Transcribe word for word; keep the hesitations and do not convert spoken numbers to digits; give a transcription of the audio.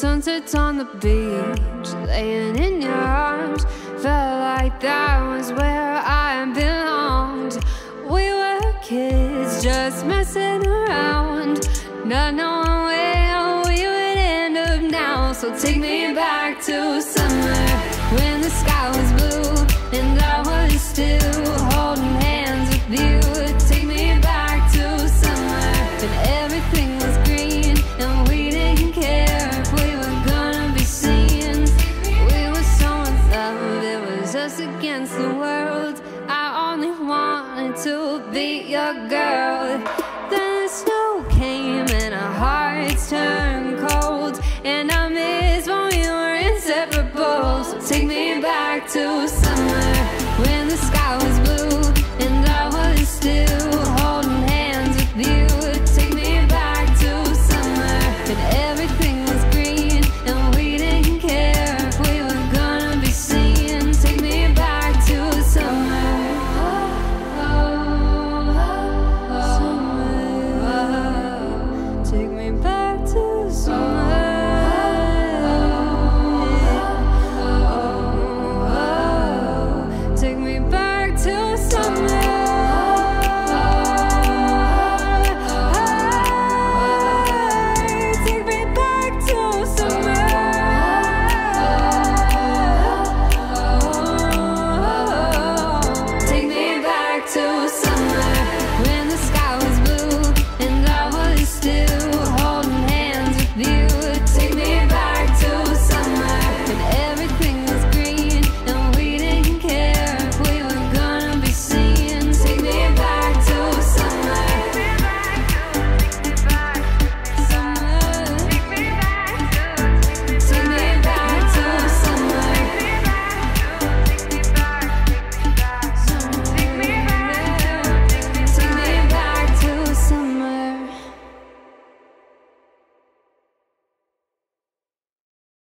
sunsets on the beach, laying in your arms. Felt like that was where I belonged. We were kids just messing around, not knowing where we would end up now. So take me back to summer, when the sky was blue and I was still holding hands with you. Take me back to summer, when everything was green and we didn't care if we were gonna be seen. We were so in love, it was us against the world. I only wanted to be your girl.